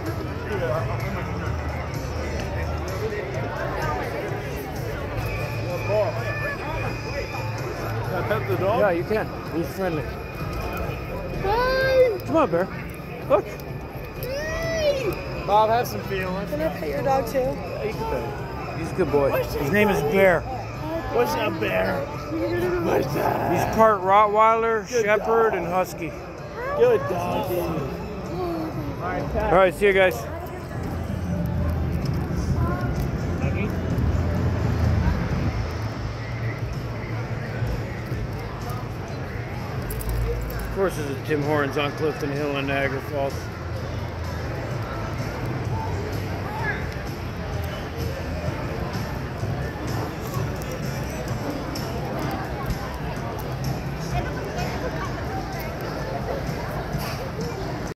Can I pet the dog? Yeah, you can. He's friendly. Hi. Come on, Bear. Look. Hi. Bob, have some feelings. Can I pet your dog too? Yeah, you can pet him. He's a good boy. His name is Bear. What's up, Bear? What's that? He's part Rottweiler, Good Shepherd, dog. and Husky. Good doggy. All right, see you guys. Of course, this is Tim Hortons on Clifton Hill in Niagara Falls.